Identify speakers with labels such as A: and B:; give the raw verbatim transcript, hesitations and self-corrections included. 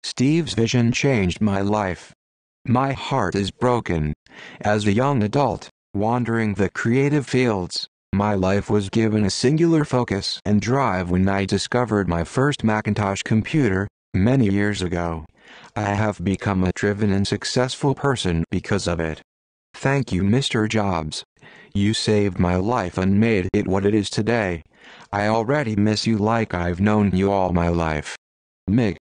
A: Steve's vision changed my life. My heart is broken. As a young adult, wandering the creative fields, my life was given a singular focus and drive when I discovered my first Macintosh computer, many years ago. I have become a driven and successful person because of it. Thank you, Mister Jobs. You saved my life and made it what it is today. I already miss you like I've known you all my life. Mick.